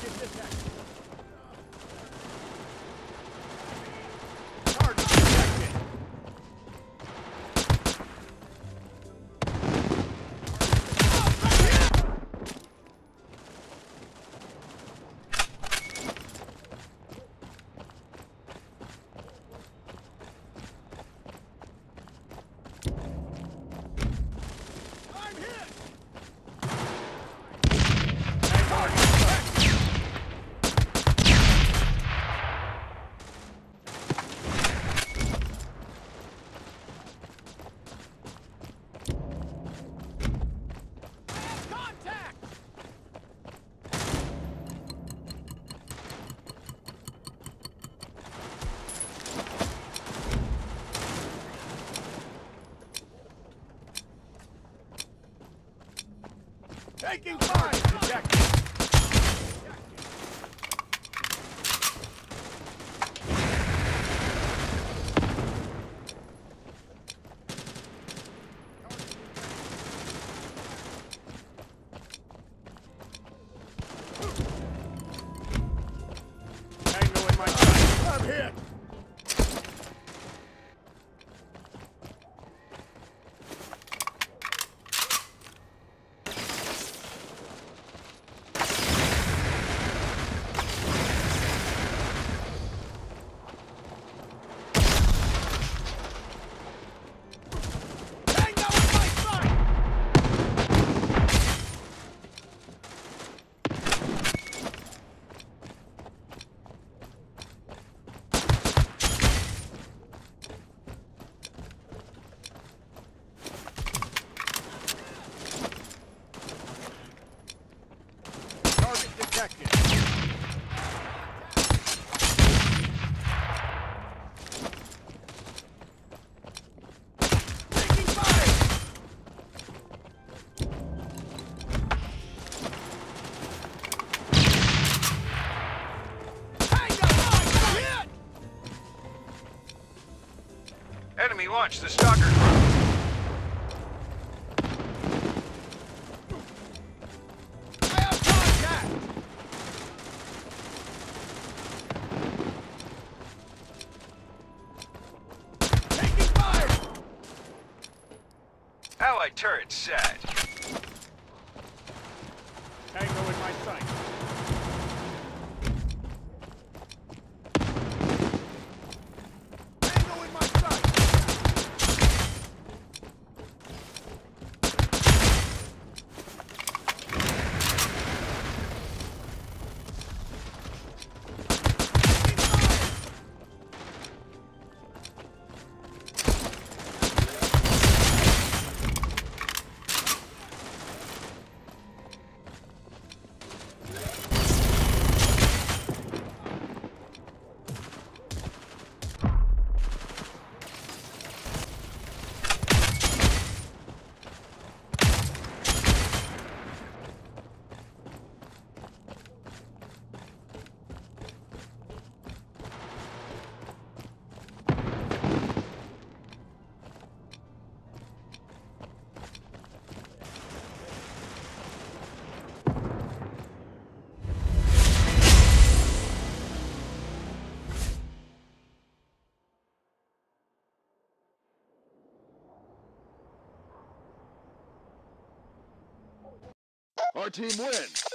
Target detected. Target detected. I'm hit. Contact! Taking fire! Detected. Tango in my sight. I'm hit. Tango in my sight. Target detected. Taking fire! Tango! I'm hit! Enemy launched the Stalker. I have contact! Taking fire! Allied turret set. Tango in my sight. Tango in my sight. Our team wins.